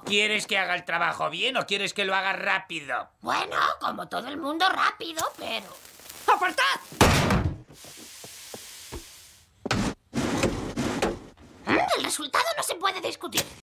¿Quieres que haga el trabajo bien o quieres que lo haga rápido? Bueno, como todo el mundo rápido, pero... ¡Apartad! El resultado no se puede discutir.